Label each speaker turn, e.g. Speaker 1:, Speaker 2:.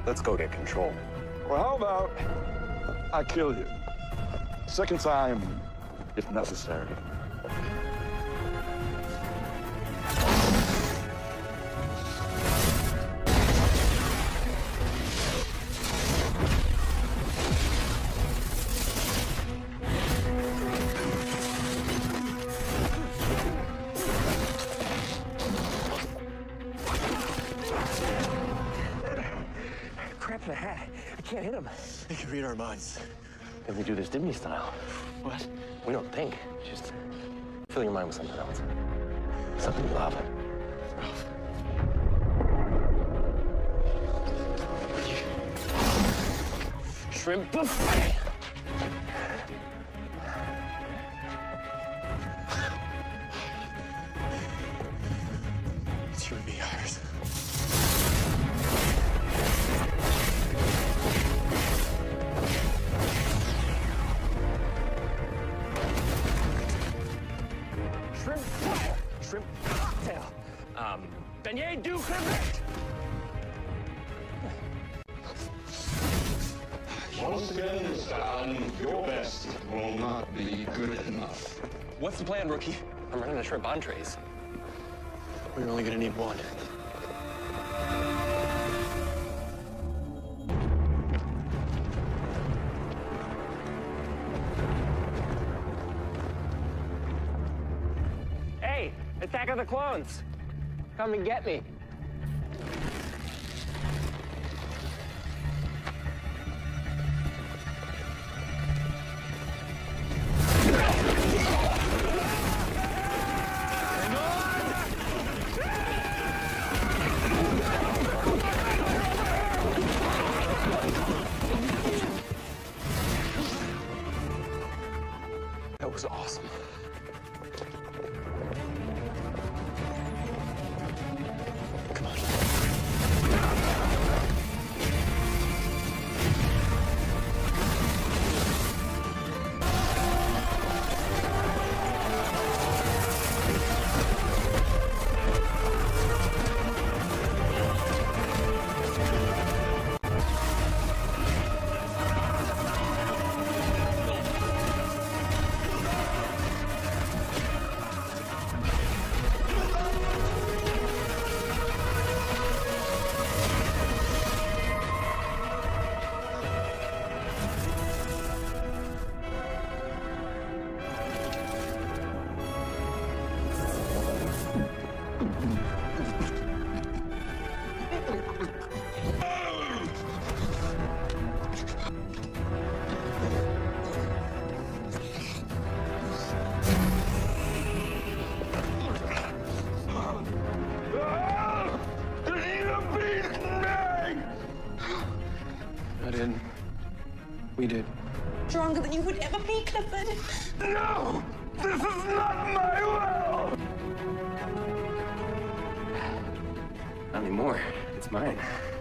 Speaker 1: Let's go get control.
Speaker 2: Well, how about I kill you? Second time, if necessary.
Speaker 1: Crap in a hat. I can't hit him.
Speaker 3: They can read our minds.
Speaker 1: Then we do this Disney style.
Speaker 3: What?
Speaker 1: We don't think. Just fill your mind with something else. Something you love. Shrimp buffet.
Speaker 3: It's you and me, Iris.
Speaker 1: Shrimp fire. Shrimp cocktail. Beignet du crevette.
Speaker 4: Once again, Mr. Allen, your best will not be good enough.
Speaker 1: What's the plan, rookie? I'm running a shrimp entrees.
Speaker 3: We're only gonna need one.
Speaker 1: Hey, Attack of the Clones. Come and get me. That was awesome.
Speaker 3: Come on. I didn't. We did.
Speaker 5: Stronger than you would ever be, Clifford.
Speaker 2: No! This is not my will!
Speaker 1: Not anymore. It's mine.